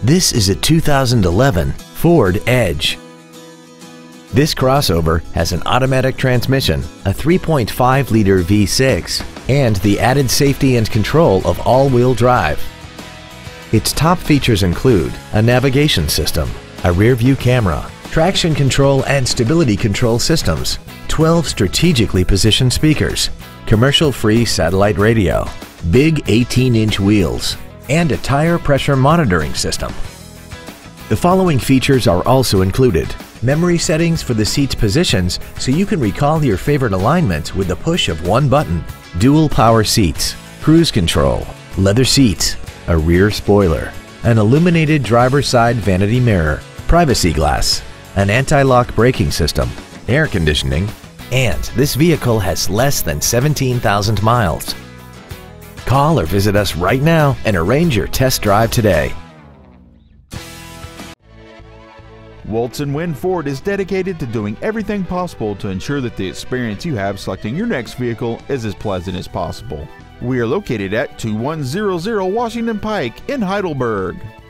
This is a 2011 Ford Edge. This crossover has an automatic transmission, a 3.5-liter V6, and the added safety and control of all-wheel drive. Its top features include a navigation system, a rear-view camera, traction control and stability control systems, 12 strategically positioned speakers, commercial-free satellite radio, big 18-inch wheels, and a tire pressure monitoring system. The following features are also included: memory settings for the seat's positions so you can recall your favorite alignments with the push of one button, dual power seats, cruise control, leather seats, a rear spoiler, an illuminated driver's side vanity mirror, privacy glass, an anti-lock braking system, air conditioning, and this vehicle has less than 17,000 miles. Call or visit us right now and arrange your test drive today. Woltz & Wind Ford is dedicated to doing everything possible to ensure that the experience you have selecting your next vehicle is as pleasant as possible. We are located at 2100 Washington Pike in Heidelberg.